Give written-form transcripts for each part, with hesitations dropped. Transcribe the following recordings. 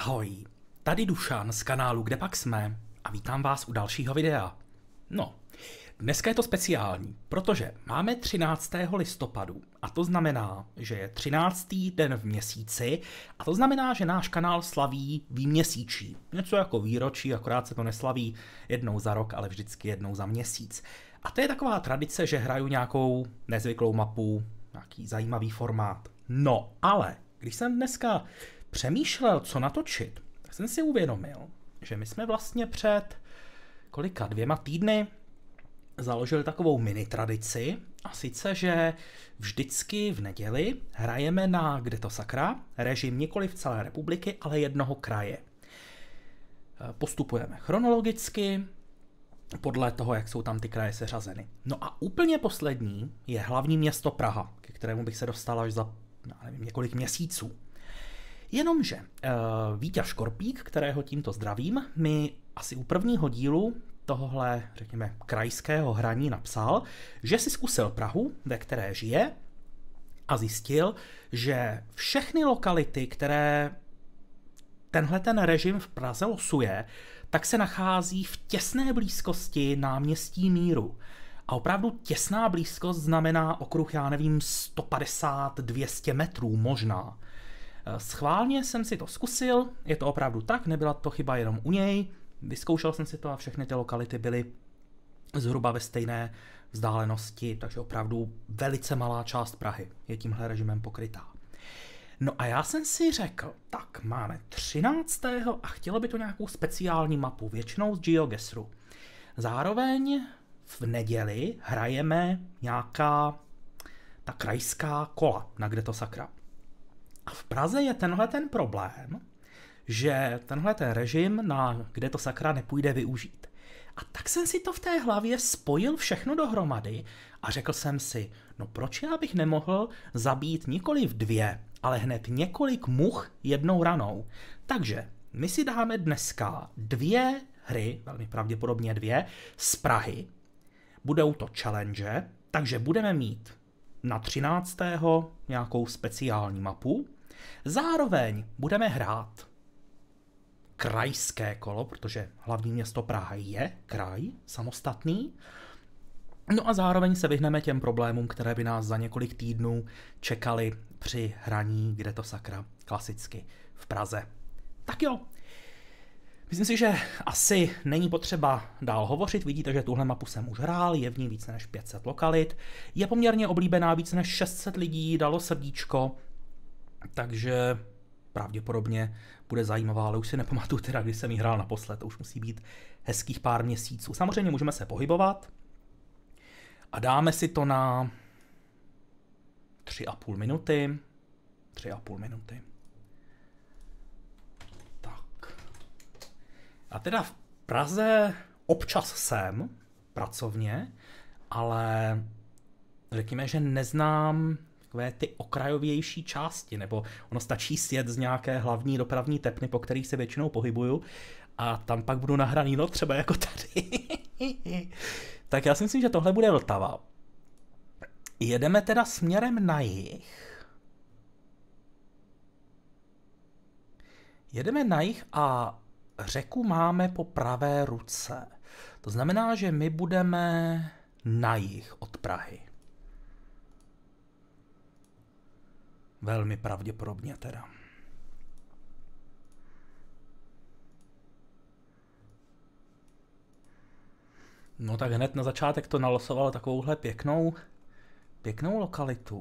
Ahoj, tady Dušan z kanálu Kdepak jsme a vítám vás u dalšího videa. No, dneska je to speciální, protože máme 13. listopadu a to znamená, že je 13. den v měsíci a to znamená, že náš kanál slaví výměsíčí. Něco jako výročí, akorát se to neslaví jednou za rok, ale vždycky jednou za měsíc. A to je taková tradice, že hraju nějakou nezvyklou mapu, nějaký zajímavý formát. No, ale když jsem dneska přemýšlel, co natočit, tak jsem si uvědomil, že my jsme vlastně před 2 týdny založili takovou mini tradici, a sice, že vždycky v neděli hrajeme na Kde to sakra, režim nikoli v celé republiky, ale jednoho kraje. Postupujeme chronologicky, podle toho, jak jsou tam ty kraje seřazeny. No a úplně poslední je hlavní město Praha, ke kterému bych se dostal až za několik měsíců. Jenomže Víťa Škorpík, kterého tímto zdravím, mi asi u prvního dílu tohohle, řekněme, krajského hraní napsal, že si zkusil Prahu, ve které žije, a zjistil, že všechny lokality, které tenhle ten režim v Praze losuje, tak se nachází v těsné blízkosti náměstí Míru. A opravdu těsná blízkost znamená okruh, 150-200 metrů možná. Schválně jsem si to zkusil, je to opravdu tak, nebyla to chyba jenom u něj, vyzkoušel jsem si to a všechny ty lokality byly zhruba ve stejné vzdálenosti, takže opravdu velice malá část Prahy je tímhle režimem pokrytá. No a já jsem si řekl, tak máme 13. a chtělo by to nějakou speciální mapu, většinou z GeoGuessru. Zároveň v neděli hrajeme nějaká ta krajská kola na Kde to sakra. A v Praze je tenhle ten problém, že tenhle ten režim na Kde to sakra nepůjde využít. A tak jsem si to v té hlavě spojil všechno dohromady a řekl jsem si, no proč já bych nemohl zabít nikoliv 2, ale hned několik much jednou ranou. Takže my si dáme dneska 2 hry, velmi pravděpodobně 2, z Prahy. Budou to challenge, takže budeme mít na 13. nějakou speciální mapu. Zároveň budeme hrát krajské kolo, protože hlavní město Praha je kraj samostatný. No a zároveň se vyhneme těm problémům, které by nás za několik týdnů čekaly při hraní Kde to sakra klasicky v Praze. Tak jo, myslím si, že asi není potřeba dál hovořit. Vidíte, že tuhle mapu jsem už hrál, je v ní více než 500 lokalit. Je poměrně oblíbená, více než 600 lidí dalo srdíčko, takže pravděpodobně bude zajímavá, ale už si nepamatuju teda, když jsem ji hrál naposled, to už musí být hezkých pár měsíců. Samozřejmě můžeme se pohybovat a dáme si to na 3,5 minuty. 3,5 minuty. Tak. A teda v Praze občas jsem pracovně, ale řekněme, že neznám takové ty okrajovější části, nebo ono stačí sjet z nějaké hlavní dopravní tepny, po kterých se většinou pohybuju, a tam pak budu nahraný, no třeba jako tady. Tak já si myslím, že tohle bude Vltava. Jedeme teda směrem na jih. Jedeme na jih a řeku máme po pravé ruce. To znamená, že my budeme na jih od Prahy. Velmi pravděpodobně teda. No tak hned na začátek to nalosoval takovouhle pěknou lokalitu.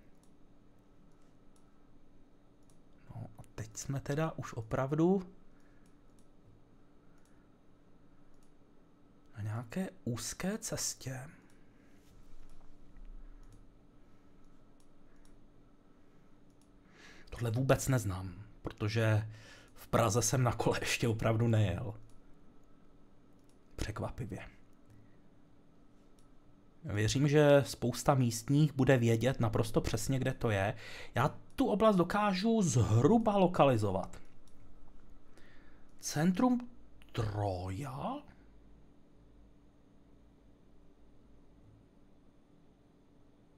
No a teď jsme teda už opravdu na nějaké úzké cestě. Tohle vůbec neznám, protože v Praze jsem na kole ještě opravdu nejel. Překvapivě. Věřím, že spousta místních bude vědět naprosto přesně, kde to je. Já tu oblast dokážu zhruba lokalizovat. Centrum Troja?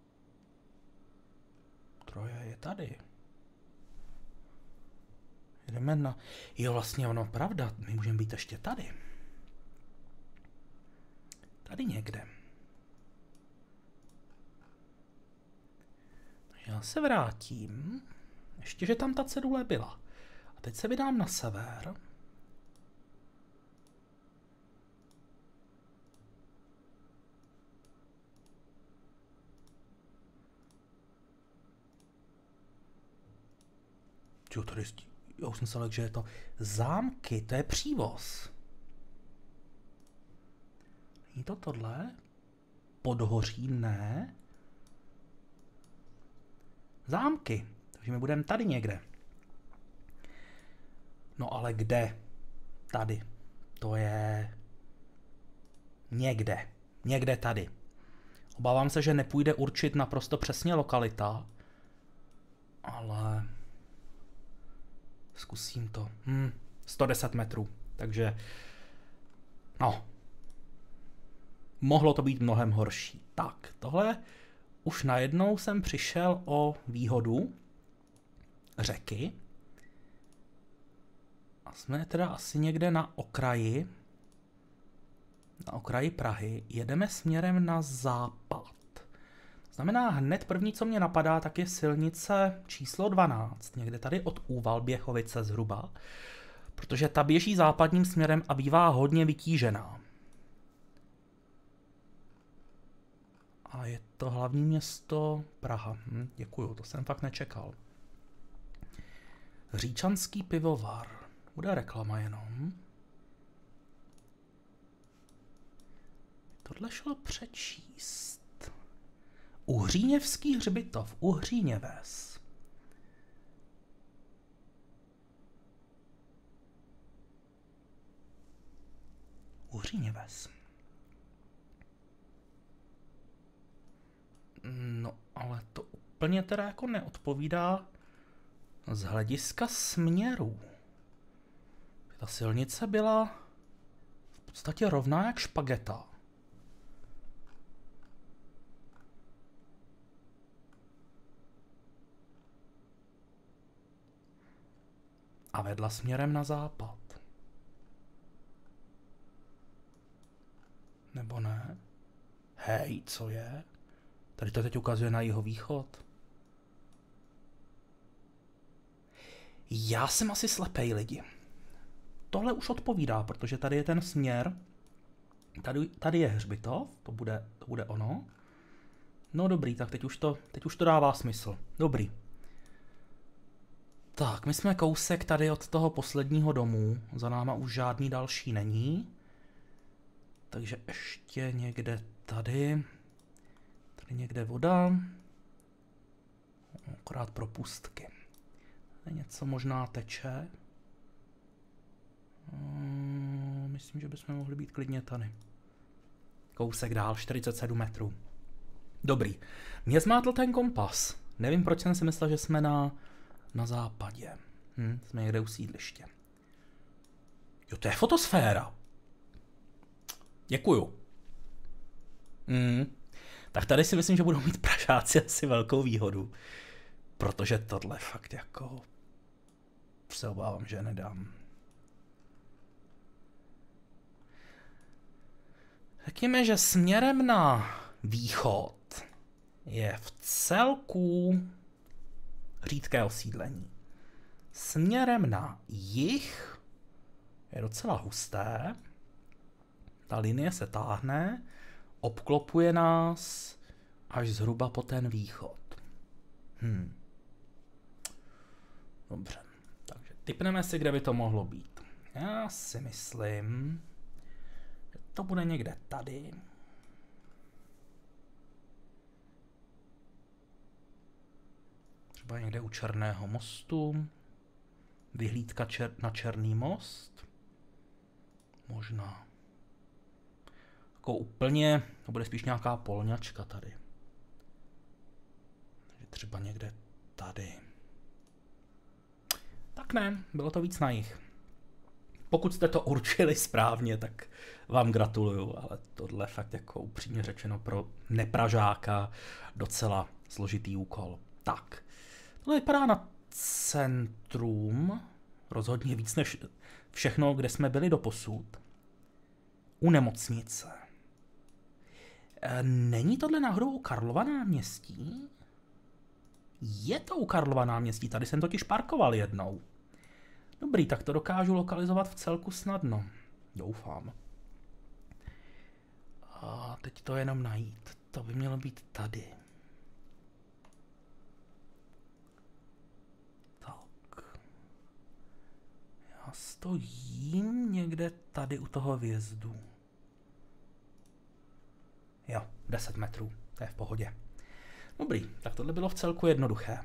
Troja je tady. jdeme na... Jo, vlastně ono, pravda, my můžeme být ještě tady. Tady někde. Já se vrátím. Ještě, že tam ta cedule byla. A teď se vydám na sever. Jo, tady, já už jsem se lekl, že je to zámky, to je přívoz. Není to tohle? Podhoří, ne. Zámky, takže my budeme tady někde. No ale kde? Tady. To je... Někde. Někde tady. Obávám se, že nepůjde určit naprosto přesně lokalita. Ale... Zkusím to. 110 metrů. Takže... No. Mohlo to být mnohem horší. Tak, tohle... Už najednou jsem přišel o výhodu řeky. A jsme teda asi někde na okraji Prahy. Jedeme směrem na západ. Znamená hned první, co mě napadá, tak je silnice číslo 12. Někde tady od Úval Běchovice zhruba. Protože ta běží západním směrem a bývá hodně vytížená. A je to hlavní město Praha. Děkuju, to jsem fakt nečekal. Říčanský pivovar. Bude reklama jenom. Tohle šlo přečíst. Uhříněvský hřbitov. Uhříněves. Uhříněves. No, ale to úplně teda jako neodpovídá z hlediska směru. Ta silnice byla v podstatě rovná jak špageta. A vedla směrem na západ. Nebo ne? Hej, co je? Tady to teď ukazuje na jihovýchod. Já jsem asi slepej, lidi. Tohle už odpovídá, protože tady je ten směr. Tady je hřbitov, to bude ono. No dobrý, tak teď už to dává smysl. Dobrý. Tak, my jsme kousek tady od toho posledního domu. Za náma už žádný další není. Takže ještě někde tady. Tady někde voda. Akorát propustky. Tady něco možná teče. Myslím, že bychom mohli být klidně tady. Kousek dál, 47 metrů. Dobrý. Mě zmátl ten kompas. Nevím, proč jsem si myslel, že jsme na západě. Jsme někde u sídliště. Jo, to je fotosféra. Děkuju. Tak tady si myslím, že budou mít Pražáci asi velkou výhodu. Protože tohle fakt jako... se obávám, že nedám. Řekněme, že směrem na východ je v celku řídké osídlení. Směrem na jih je docela husté. Ta linie se táhne, obklopuje nás až zhruba po ten východ. Dobře, takže tipneme si, kde by to mohlo být. Já si myslím, že to bude někde tady. Třeba někde u Černého mostu. Vyhlídka na Černý most. Možná. Jako úplně, to bude spíš nějaká polňačka tady. Takže třeba někde tady. Tak ne, bylo to víc na jih. Pokud jste to určili správně, tak vám gratuluju, ale tohle fakt jako upřímně řečeno pro nepražáka docela složitý úkol. Tak, tohle vypadá na centrum. Rozhodně víc než všechno, kde jsme byli doposud. U nemocnice. Není tohle náhodou u Karlova náměstí? Je to u Karlova náměstí, tady jsem totiž parkoval jednou. Dobrý, tak to dokážu lokalizovat v celku snadno. Doufám. A teď to jenom najít. To by mělo být tady. Tak. Já stojím někde tady u toho vjezdu. Jo, 10 metrů. To je v pohodě. Dobrý, tak tohle bylo v celku jednoduché.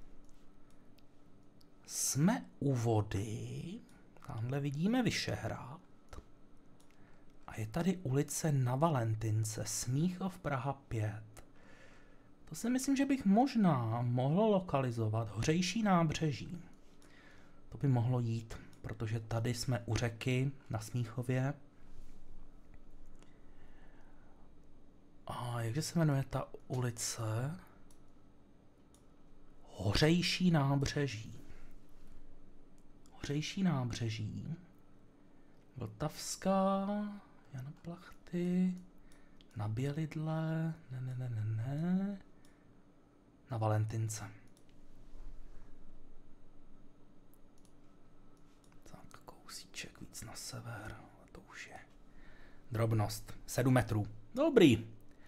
Jsme u vody. Tamhle vidíme Vyšehrad. A je tady ulice Na Valentince, Smíchov, Praha 5. To si myslím, že bych možná mohl lokalizovat Hořejší nábřeží. To by mohlo jít, protože tady jsme u řeky na Smíchově. A jakže se jmenuje ta ulice? Hořejší nábřeží. Hořejší nábřeží. Vltavská, Jana Plachty, Na Bělidle, ne. Na Valentince. Tak, kousíček víc na sever, to už je drobnost. 7 metrů. Dobrý.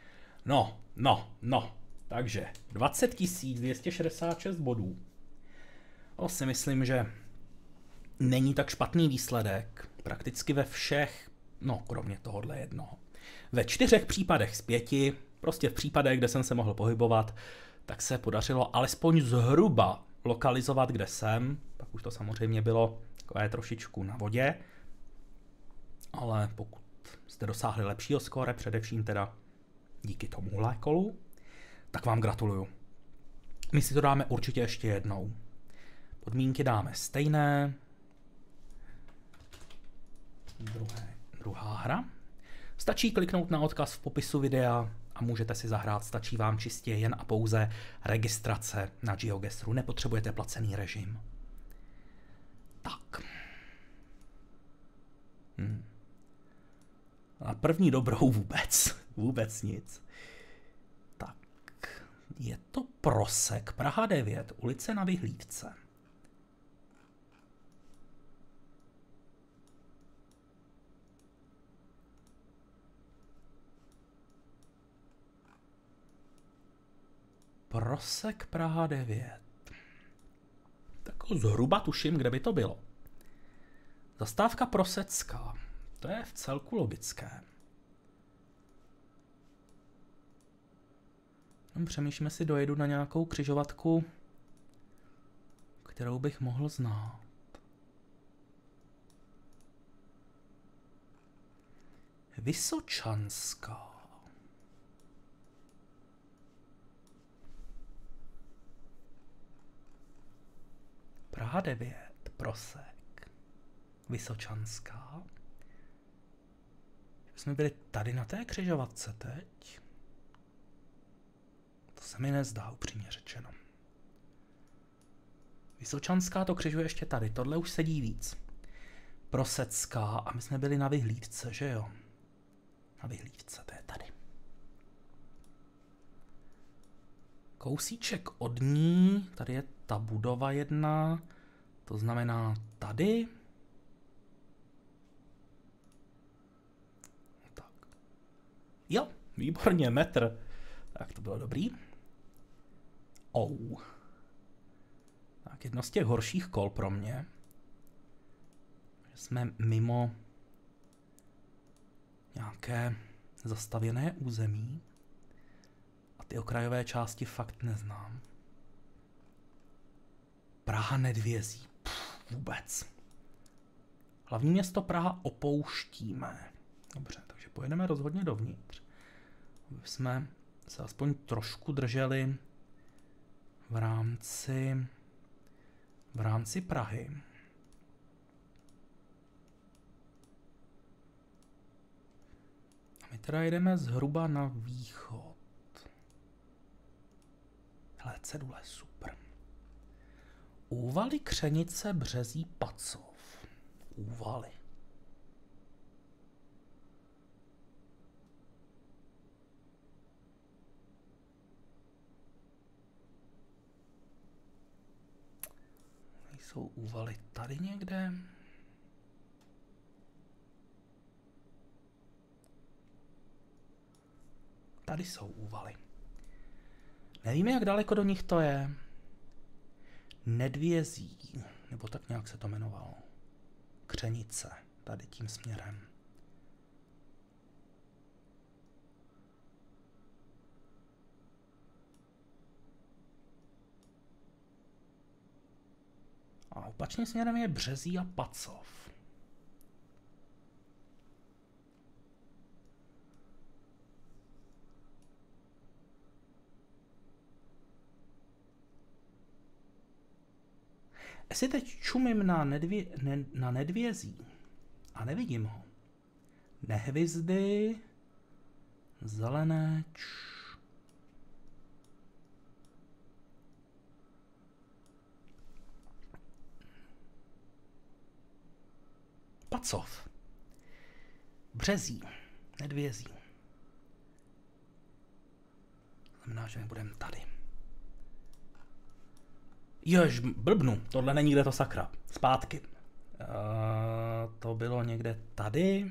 No. Takže 20 266 bodů. To si myslím, že není tak špatný výsledek. Prakticky ve všech, no kromě tohohle jednoho. Ve 4 případech z 5, prostě v případech, kde jsem se mohl pohybovat, tak se podařilo alespoň zhruba lokalizovat, kde jsem. Pak už to samozřejmě bylo takové trošičku na vodě. Ale pokud jste dosáhli lepšího skóre, především teda díky tomuhle kolu, tak vám gratuluju. My si to dáme určitě ještě jednou. Podmínky dáme stejné. Druhá hra. Stačí kliknout na odkaz v popisu videa a můžete si zahrát. Stačí vám čistě jen a pouze registrace na GeoGuessru. Nepotřebujete placený režim. Tak. A první dobrou vůbec nic. Tak. Je to Prosek, Praha 9, ulice Na Vyhlídce. Prosek, Praha 9. Tak zhruba tuším, kde by to bylo. Zastávka Prosecká. To je v celku logické. Přemýšlíme si, dojedu na nějakou křižovatku, kterou bych mohl znát. Vysočanská. Praha 9, Prosek, Vysočanská. Jsme byli tady na té křižovatce teď. To se mi nezdá, upřímně řečeno. Vysočanská to křižuje ještě tady, tohle už sedí víc. Prosecká a my jsme byli na Vyhlídce, že jo? Na Vyhlídce, to je tady. Kousíček od ní, tady je ta budova jedna, to znamená tady. Tak. Jo, výborně, metr. Tak to bylo dobrý. Tak jedno z těch horších kol pro mě. Jsme mimo nějaké zastavěné území. A ty okrajové části fakt neznám. Praha Nedvězí. Vůbec. Hlavní město Praha opouštíme. Dobře, takže pojedeme rozhodně dovnitř. Aby jsme se aspoň trošku drželi v rámci Prahy. A my teda jedeme zhruba na východ. Hele, cedule, super. Úvaly, Křenice, Březí, Pacov. Úvaly. Jsou Úvaly tady někde? Tady jsou Úvaly. Nevíme, jak daleko do nich to je. Nedvězí, nebo tak nějak se to jmenovalo. Křenice, tady tím směrem. A opačným směrem je Březí a Pacov. Jestli teď čumím na Nedvězí a nevidím ho. Nehvizdy, Zeleneč. Pacov. Březí, Nedvězí. Znamená, že my budeme tady. Jež, blbnu, tohle není kde to sakra. Zpátky. To bylo někde tady.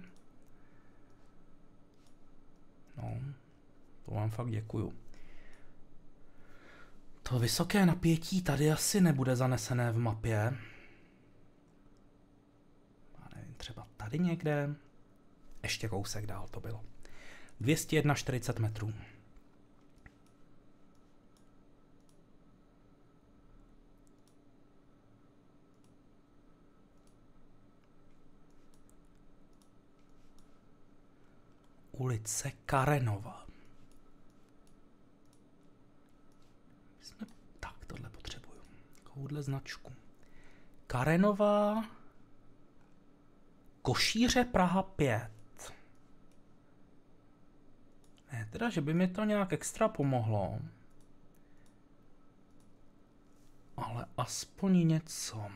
No, to vám fakt děkuju. To vysoké napětí tady asi nebude zanesené v mapě. Já nevím, třeba tady někde. Ještě kousek dál to bylo. 241 metrů. Ulice Karenova. Tak, tohle potřebuju. Takovouhle značku. Karenova. Košíře, Praha 5. Ne, teda, že by mi to nějak extra pomohlo. Ale aspoň něco.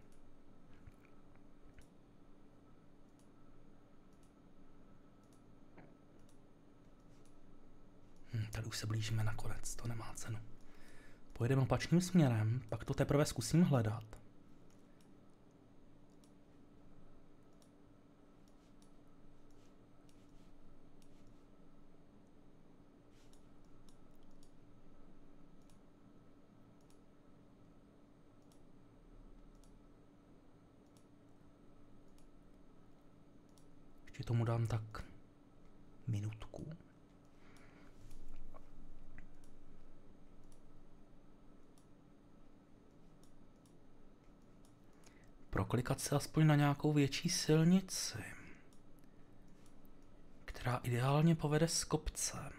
Tady už se blížíme na konec, to nemá cenu. Pojedeme opačným směrem, pak to teprve zkusím hledat. Ještě tomu dám tak minutku. Proklikat se aspoň na nějakou větší silnici, která ideálně povede z kopce.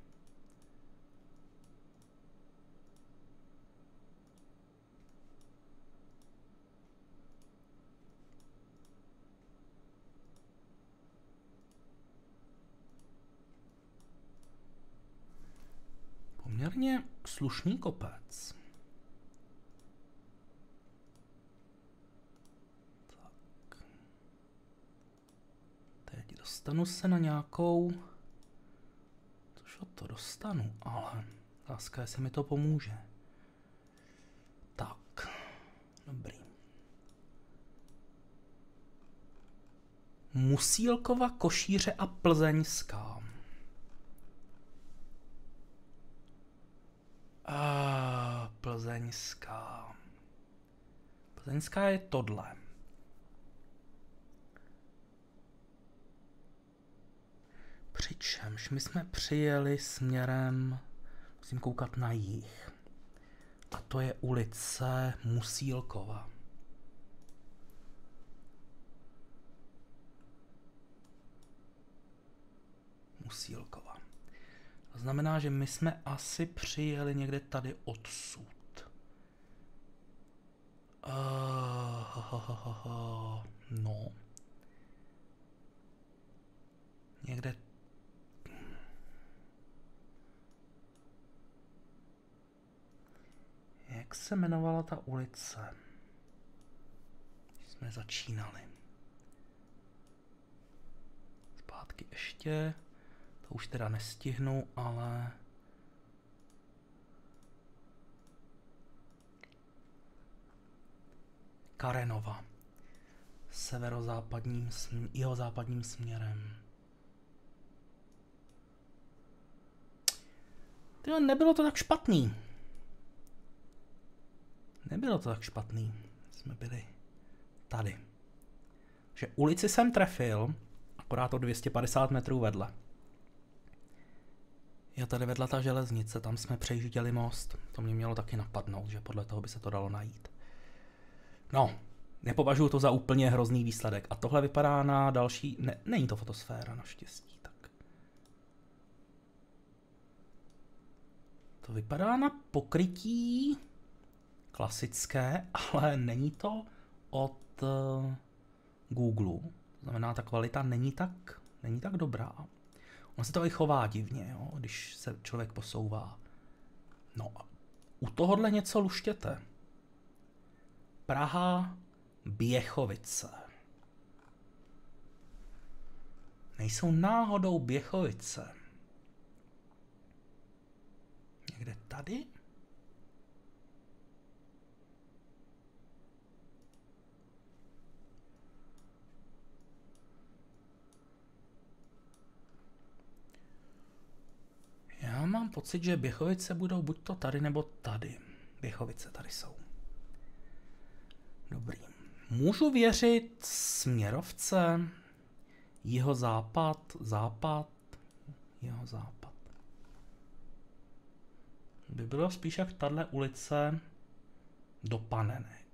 Poměrně slušný kopec. Dostanu se na nějakou... Což to dostanu, ale... Otázka, jestli mi to pomůže. Tak. Dobrý. Musílkova, Košíře a Plzeňská. Plzeňská. Plzeňská je tohle. Přičemž my jsme přijeli směrem, musím koukat na jih. A to je ulice Musílkova. Musílkova. To znamená, že my jsme asi přijeli někde tady odsud. No. Někde. Jak Jak se jmenovala ta ulice? Když jsme začínali. Zpátky ještě. To už teda nestihnu, ale... Karenova. Jihozápadním směrem. Tyjo, nebylo to tak špatný. Nebylo to tak špatný. Jsme byli tady. Že ulici jsem trefil, akorát o 250 metrů vedle. Je tady vedle ta železnice, tam jsme přejížděli most. To mě mělo taky napadnout, že podle toho by se to dalo najít. No, nepovažuji to za úplně hrozný výsledek. A tohle vypadá na další... Ne, není to fotosféra, naštěstí. Tak. To vypadá na pokrytí klasické, ale není to od Google. To znamená, ta kvalita není tak dobrá. On se to i chová divně, jo, když se člověk posouvá. No a u tohohle něco luštěte. Praha, Běchovice. Nejsou náhodou Běchovice. Někde tady? Já mám pocit, že Běchovice budou buď to tady, nebo tady. Běchovice tady jsou. Dobrý. Můžu věřit směrovce? Jihozápad, západ, jihozápad. By bylo spíš jak tahle ulice do Panenek.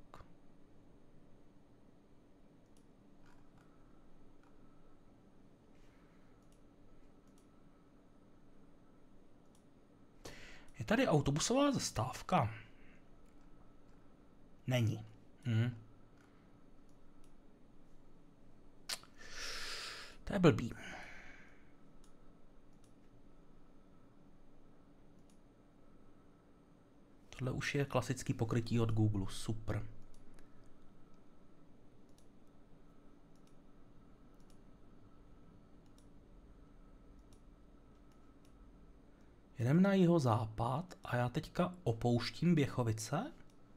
Je tady autobusová zastávka? Není. To je blbý. Tohle už je klasický pokrytí od Google. Super. Jedeme na jihozápad a já teďka opouštím Běchovice?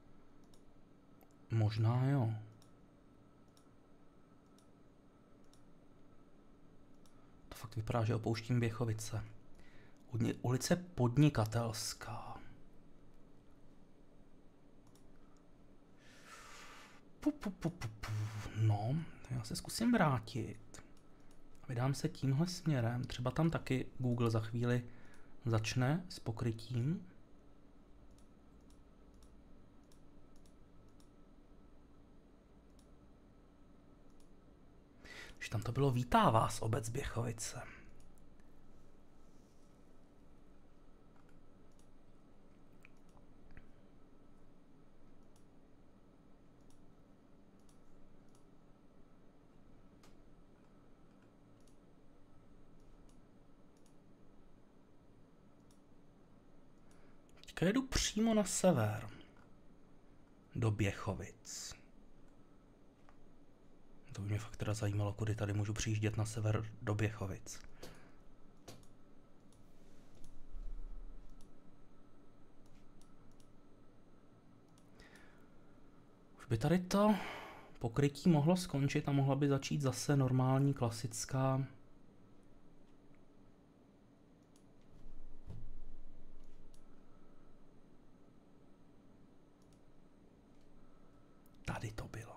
Možná jo. To fakt vypadá, že opouštím Běchovice. Ulice Podnikatelská. No, já se zkusím vrátit. Vydám se tímhle směrem. Třeba tam taky Google za chvíli začne s pokrytím. Když tam to bylo vítá vás obec Běchovice. Teďka jedu přímo na sever. Do Běchovic. To by mě fakt teda zajímalo, kudy tady můžu přijíždět na sever do Běchovic. Už by tady to pokrytí mohlo skončit a mohla by začít zase normální, klasická. Tady to bylo.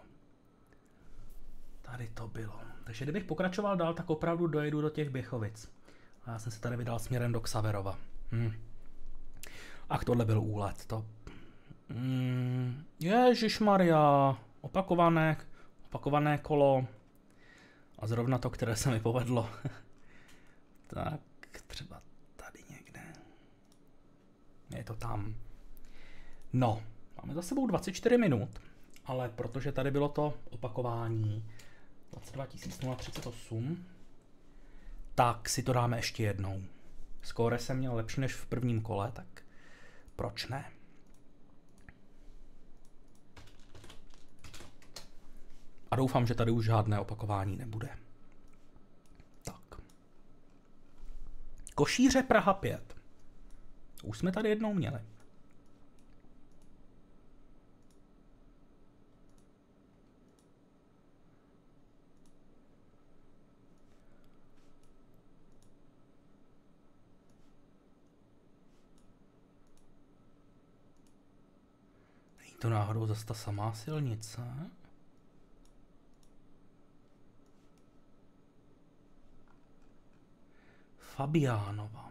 Tady to bylo. Takže kdybych pokračoval dál, tak opravdu dojedu do těch Běchovic. A já jsem se tady vydal směrem do Xaverova. Ach, tohle byl úlet. To... Ježišmarja. Opakované kolo. A zrovna to, které se mi povedlo. Tak, třeba tady někde. Je to tam. No, máme za sebou 24 minut. Ale protože tady bylo to opakování 22 038, tak si to dáme ještě jednou. Skóre jsem měl lepší než v prvním kole, tak proč ne? A doufám, že tady už žádné opakování nebude. Tak. Košíře Praha 5. Už jsme tady jednou měli. Není to náhodou zase ta samá silnice? Fabiánova.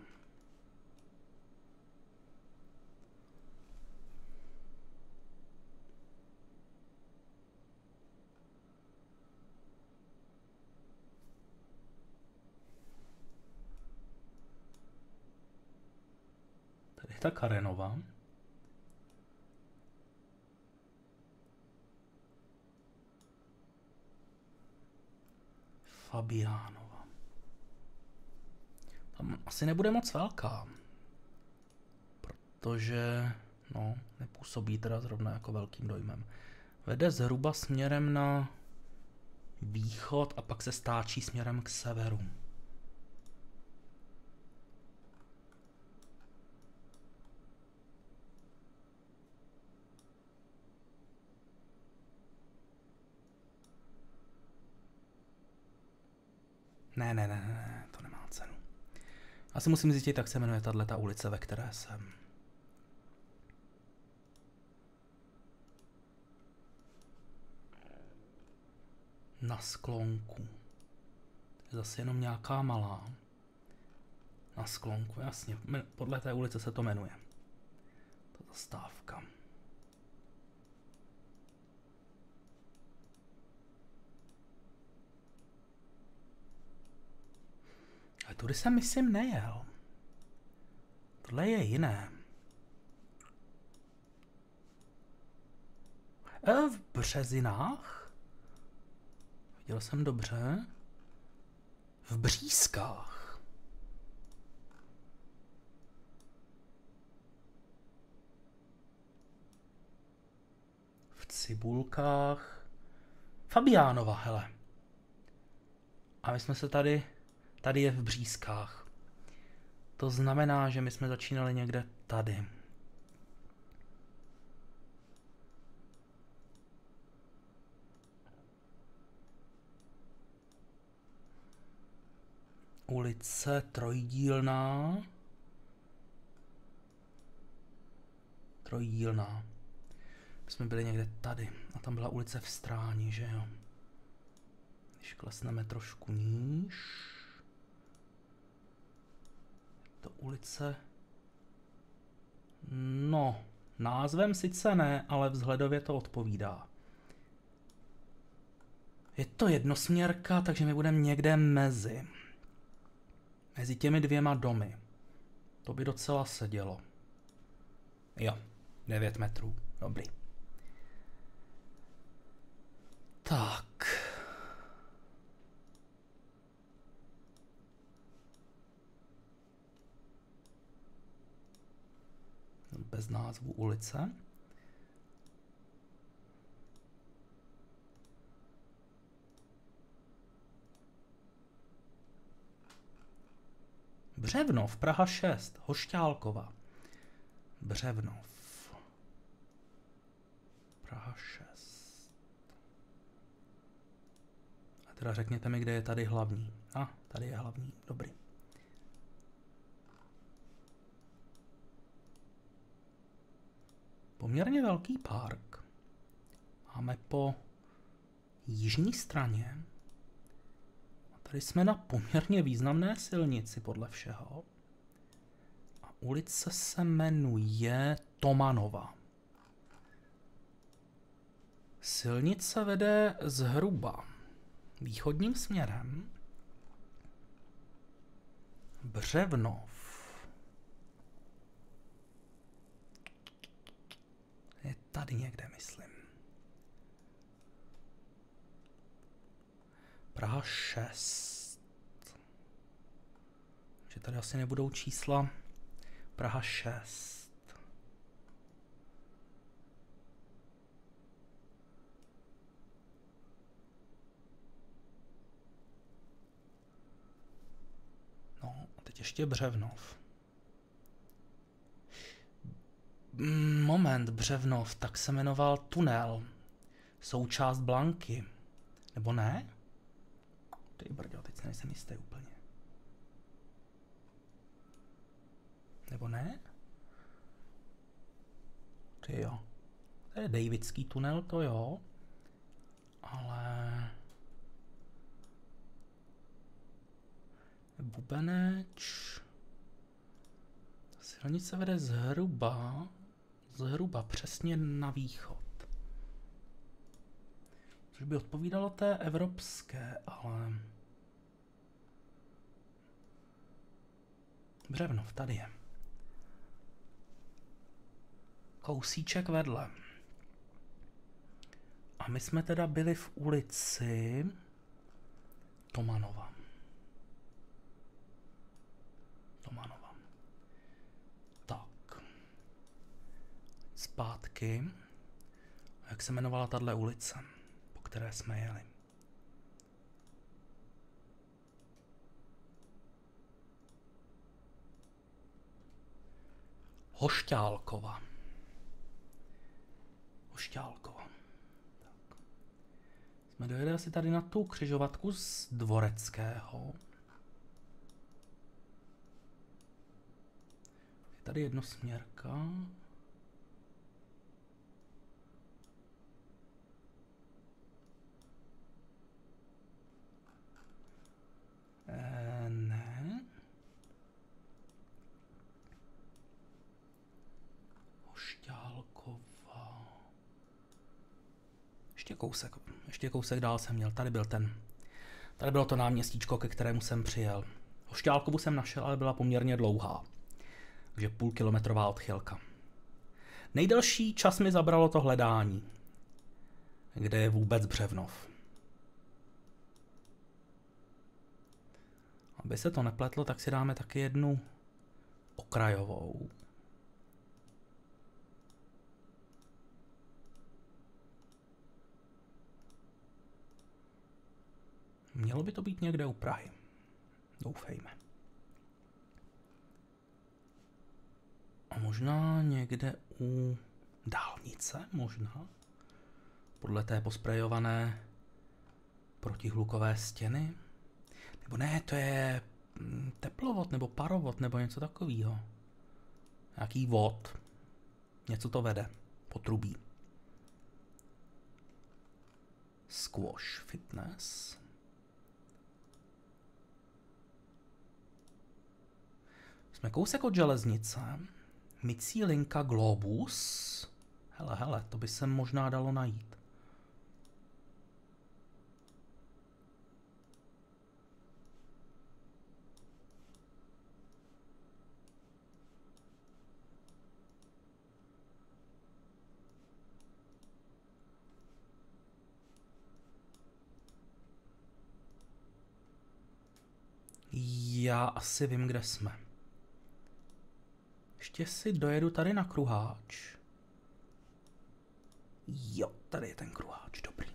Tady je ta Karenova. Fabiánova. Tam asi nebude moc velká. Protože, no, nepůsobí teda zrovna jako velkým dojmem. Vede zhruba směrem na východ a pak se stáčí směrem k severu. Ne, to nemá cenu. Asi musím zjistit, jak se jmenuje tato ulice, ve které jsem. Na sklonku. Zase jenom nějaká malá. Na sklonku, jasně. Podle té ulice se to jmenuje. Ta zastávka. Ale tudy jsem, myslím, nejel. Tohle je jiné. V Březinách? Viděl jsem dobře. V Břízkách. V Cibulkách. Fabiánova, hele. A my jsme se tady je v Břízkách. To znamená, že my jsme začínali někde tady. Ulice Trojdílná. Trojdílná. My jsme byli někde tady. A tam byla ulice v Stráni, že jo? Když klesneme trošku níž. To ulice... No, názvem sice ne, ale vzhledově to odpovídá. Je to jednosměrka, takže my budeme někde mezi těmi dvěma domy. To by docela sedělo. Jo, 9 metrů. Dobrý. Tak. Bez názvu ulice. Břevnov, Praha 6, Hošťálkova. Břevnov. Praha 6. A teda řekněte mi, kde je tady hlavní. Tady je hlavní, dobrý. Poměrně velký park. Máme po jižní straně. A tady jsme na poměrně významné silnici podle všeho. A ulice se jmenuje Tomanova. Silnice vede zhruba východním směrem. Břevnov. Je tady někde, myslím. Praha 6. Že tady asi nebudou čísla. Praha 6. Ještě Břevnov. Moment, Břevnov, tak se jmenoval tunel. Součást Blanky. Nebo ne? Ty brďo, teď se nejsem jistý úplně. Nebo ne? Ty jo. To je Davidský tunel, to jo. Ale... Bubeneč... Silnice vede zhruba přesně na východ. Což by odpovídalo té evropské, ale... Břevnov, tady je. Kousíček vedle. A my jsme teda byli v ulici Tomanova. Tak. Zpátky. Jak se jmenovala tahle ulice, po které jsme jeli? Hošťálkova. Tak. Jsme dojeli asi tady na tu křižovatku z Dvoreckého. Je tady jednosměrka. Ne. Hošťálkova. Ještě kousek dál jsem měl. Tady bylo to náměstíčko, ke kterému jsem přijel. Hošťálkovu jsem našel, ale byla poměrně dlouhá. Takže půlkilometrová odchylka. Nejdelší čas mi zabralo to hledání. Kde je vůbec Břevnov? Aby se to nepletlo, tak si dáme taky jednu okrajovou. Mělo by to být někde u Prahy. Doufejme. A možná někde u dálnice, možná. Podle té posprejované protihlukové stěny. Nebo ne, to je teplovod nebo parovod nebo něco takového. Nějaký vod. Něco to vede. Potrubí. Squash fitness. Jsme kousek od železnice. Mycí linka Globus. Hele, to by se možná dalo najít. Já asi vím, kde jsme. Ještě si dojedu tady na kruháč. Jo, tady je ten kruháč, dobrý.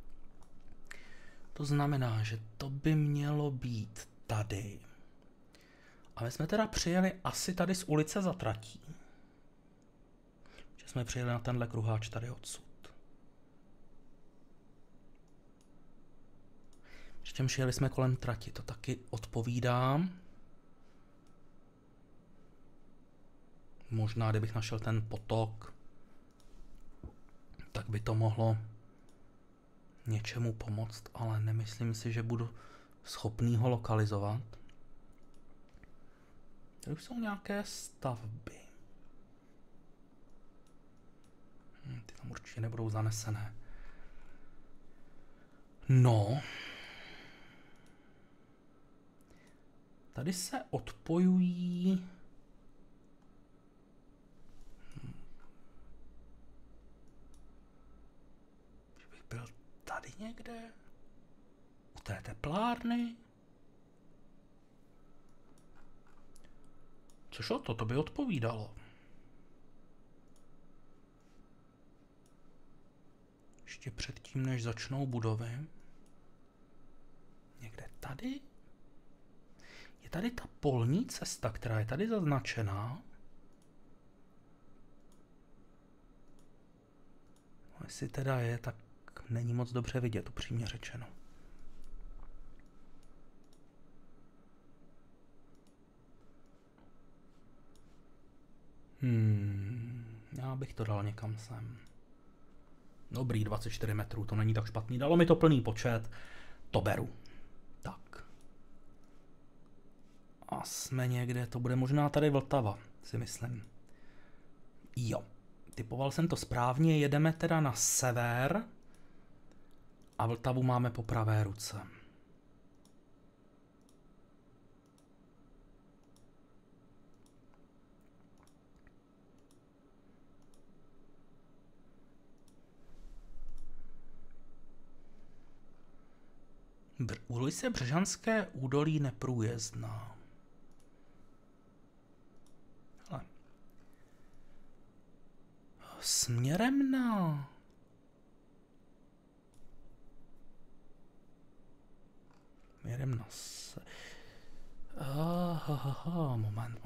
To znamená, že to by mělo být tady. A my jsme teda přijeli asi tady z ulice za tratí. Že jsme přijeli na tenhle kruháč tady odsud. Přičemž jeli jsme kolem trati, to taky odpovídám. Možná, kdybych našel ten potok, tak by to mohlo něčemu pomoct, ale nemyslím si, že budu schopný ho lokalizovat. Tady už jsou nějaké stavby. Ty tam určitě nebudou zanesené. No. Tady se odpojují... Že bych byl tady někde? U té teplárny? Což o to by odpovídalo. Ještě předtím, než začnou budovy. Někde tady? Je tady ta polní cesta, která je tady zaznačená. Jestli teda je, tak není moc dobře vidět, upřímně řečeno. Já bych to dal někam sem. Dobrý, 24 metrů, to není tak špatný. Dalo mi to plný počet, to beru. Tak. A jsme někde, to bude možná tady Vltava, si myslím. Jo, typoval jsem to správně, jedeme teda na sever a Vltavu máme po pravé ruce. Ulice Břežanské údolí neprůjezdná. Hele. Směrem na... Směrem na... Moment.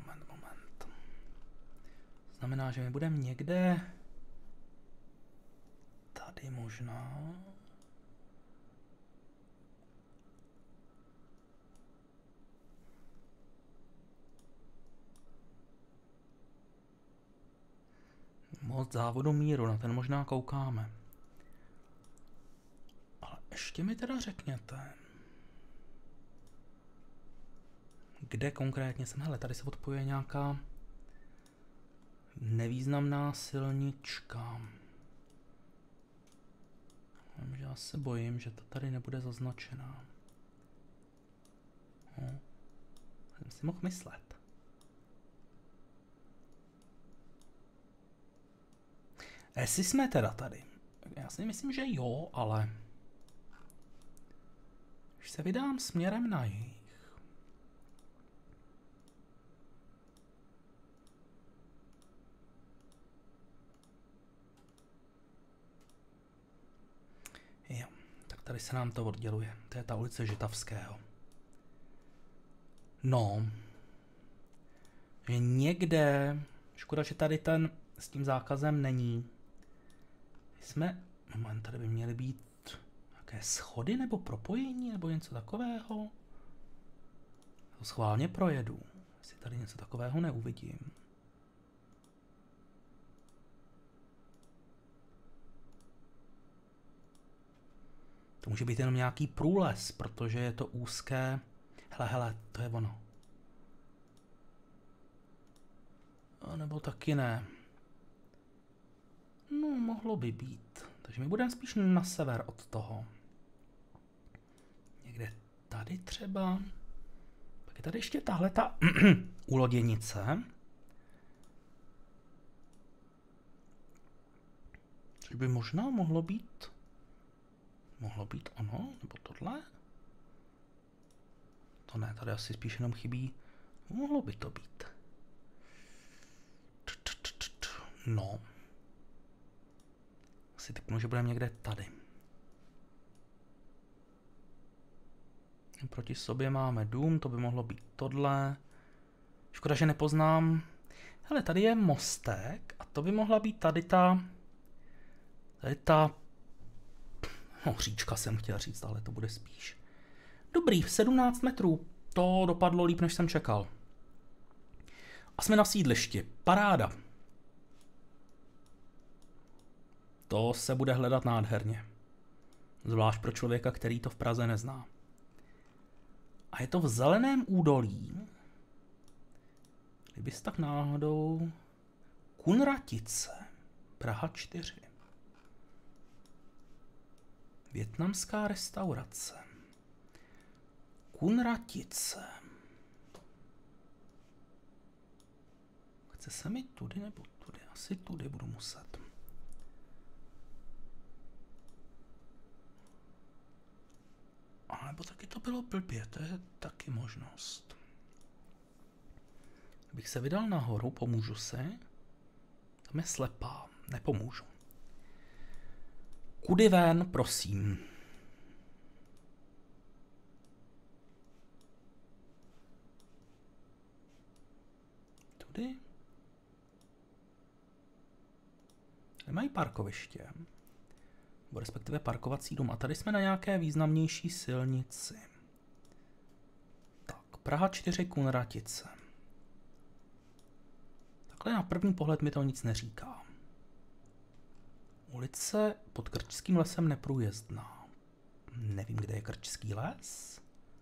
Znamená, že my budeme někde... Tady možná... Most závodu míru, na ten možná koukáme. Ale ještě mi teda řekněte, kde konkrétně jsem. Hele, tady se odpojuje nějaká nevýznamná silnička. Já se bojím, že to tady nebude zaznačená. Jsem si mohl myslet. Jestli jsme teda tady. Já si myslím, že jo, ale... Když se vydám směrem na jih. Jo, tak tady se nám to odděluje. To je ta ulice Žitavského. No. Že někde... Škoda, že tady ten s tím zákazem není. Jsme, moment, tady by měly být nějaké schody nebo propojení nebo něco takového. To schválně projedu, jestli tady něco takového neuvidím. To může být jenom nějaký průles, protože je to úzké. Hele, to je ono. A nebo taky ne. No, mohlo by být. Takže my budeme spíš na sever od toho. Někde tady třeba. Pak je tady ještě tahle ta uloděnice. Což by možná mohlo být. Mohlo být ono, nebo tohle? To ne, tady asi spíš jenom chybí. Mohlo by to být. No. Si typnu, že budeme někde tady. Proti sobě máme dům, to by mohlo být tohle. Škoda, že nepoznám. Hele, tady je mostek a to by mohla být tady ta... No, říčka jsem chtěl říct, ale to bude spíš. Dobrý, 17 metrů. To dopadlo líp, než jsem čekal. A jsme na sídlišti. Paráda. To se bude hledat nádherně. Zvlášť pro člověka, který to v Praze nezná. A je to v zeleném údolí. Kdybys tak náhodou... Kunratice. Praha 4. Vietnamská restaurace. Kunratice. Chce se mi tudy nebo tudy? Asi tudy budu muset. A nebo taky to bylo blbě, to je taky možnost. Kdybych se vydal nahoru, pomůžu si. Tam je slepá, nepomůžu. Kudy ven, prosím. Tudy? Nemají parkoviště. Nebo respektive parkovací dům. A tady jsme na nějaké významnější silnici. Tak, Praha 4, Kunratice. Takhle na první pohled mi to nic neříká. Ulice pod Krčským lesem neprůjezdná. Nevím, kde je Krčský les.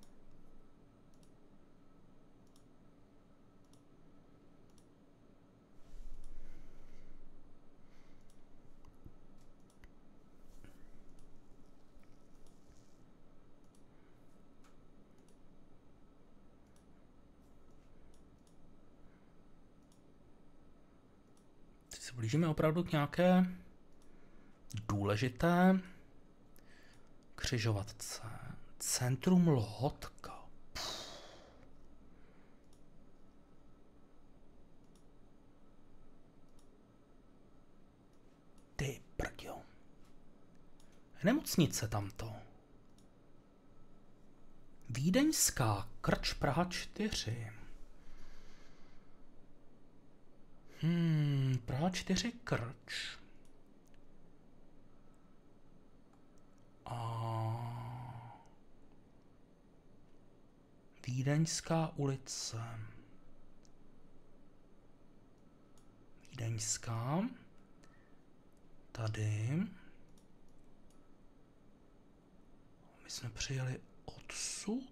Teď se blížíme opravdu k nějaké důležité křižovatce. Centrum Lhotka. Ty prďo. Nemocnice tamto. Vídeňská, Krč, Praha 4. Praha 4, Krč. A Vídeňská ulice. Vídeňská. Tady. My jsme přijeli odsud.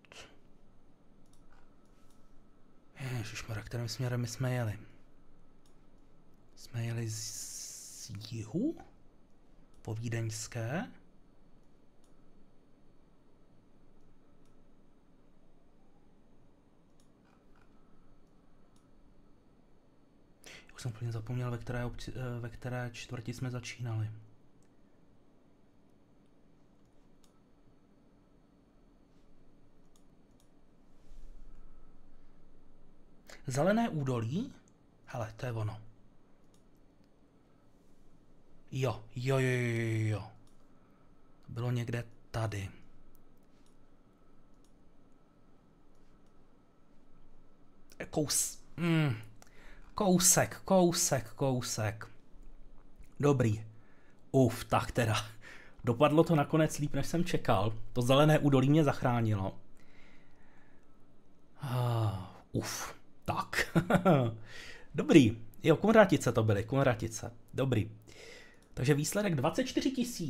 Ježišmarja, kterým směrem my jsme jeli? Jsme jeli z jihu? Po Vídeňské? Už jsem úplně zapomněl, ve které čtvrti jsme začínali. Zelené údolí? Hele, to je ono. Jo. Bylo někde tady. Kousek. Dobrý. Tak teda. Dopadlo to nakonec líp, než jsem čekal. To zelené údolí mě zachránilo. Tak. Dobrý. Jo, Kunratice to byly, Kunratice. Dobrý. Takže výsledek 24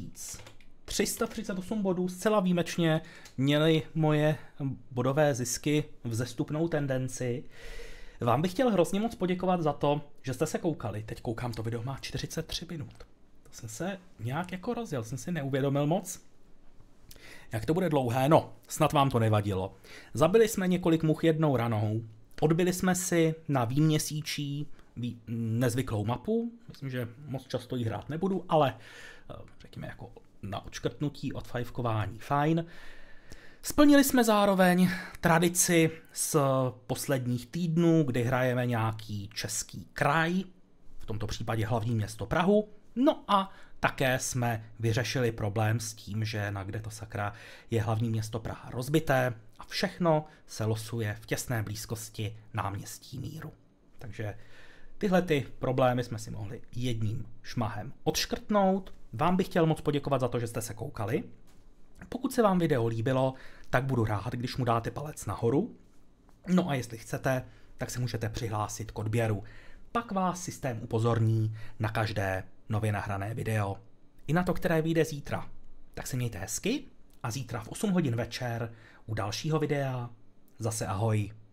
338 bodů. Zcela výjimečně měly moje bodové zisky vzestupnou tendenci. Vám bych chtěl hrozně moc poděkovat za to, že jste se koukali. Teď koukám, to video má 43 minut. To jsem se nějak jako rozjel, jsem si neuvědomil moc. Jak to bude dlouhé? No, snad vám to nevadilo. Zabili jsme několik much jednou ranou. Odbili jsme si na výměsíčí nezvyklou mapu. Myslím, že moc často jí hrát nebudu, ale řekněme jako na odškrtnutí, odfajfkování fajn. Splnili jsme zároveň tradici z posledních týdnů, kdy hrajeme nějaký český kraj, v tomto případě hlavní město Prahu. No a také jsme vyřešili problém s tím, že na kde to sakra je hlavní město Praha rozbité a všechno se losuje v těsné blízkosti náměstí Míru. Takže tyhle ty problémy jsme si mohli jedním šmahem odškrtnout. Vám bych chtěl moc poděkovat za to, že jste se koukali. Pokud se vám video líbilo, tak budu rád, když mu dáte palec nahoru. No a jestli chcete, tak se můžete přihlásit k odběru. Pak vás systém upozorní na každé nově nahrané video. I na to, které vyjde zítra. Tak se mějte hezky a zítra v 8 hodin večer u dalšího videa zase ahoj.